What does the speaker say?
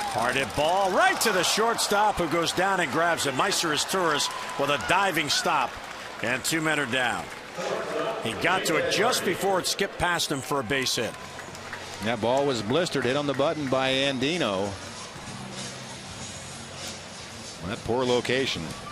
Hard hit ball right to the shortstop, who goes down and grabs it. Izturis with a diving stop, and 2 men are down. He got to it just before it skipped past him for a base hit. That ball was blistered, hit on the button by Andino. That poor location.